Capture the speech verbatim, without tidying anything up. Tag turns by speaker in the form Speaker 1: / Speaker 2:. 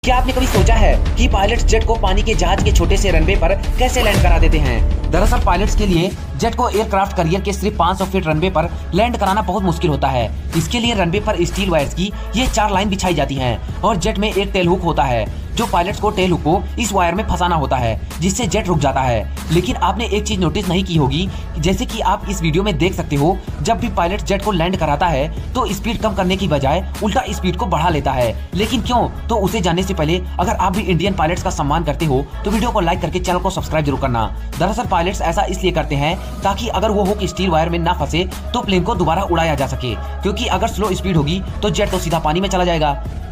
Speaker 1: क्या आपने कभी सोचा है कि पायलट्स जेट को पानी के जहाज के छोटे से रनवे पर कैसे लैंड करा देते हैं? दरअसल पायलट्स के लिए जेट को एयरक्राफ्ट करियर के सिर्फ पाँच सौ फीट रनवे पर लैंड कराना बहुत मुश्किल होता है। इसके लिए रनवे पर स्टील वायर्स की ये चार लाइन बिछाई जाती हैं और जेट में एक टेल हुक होता है जो पायलट्स को टेल हुक को इस वायर में फंसाना होता है, जिससे जेट रुक जाता है। लेकिन आपने एक चीज नोटिस नहीं की होगी, जैसे कि आप इस वीडियो में देख सकते हो, जब भी पायलट जेट को लैंड कराता है तो स्पीड कम करने की बजाय उल्टा स्पीड को बढ़ा लेता है। लेकिन क्यों? तो उसे जानने से पहले अगर आप भी इंडियन पायलट्स का सम्मान करते हो तो वीडियो को लाइक करके चैनल को सब्सक्राइब जरूर करना। दरअसल पायलट्स ऐसा इसलिए करते हैं ताकि अगर वो हुक स्टील वायर में ना फंसे तो प्लेन को दोबारा उड़ाया जा सके, क्योंकि अगर स्लो स्पीड होगी तो जेट तो सीधा पानी में चला जाएगा।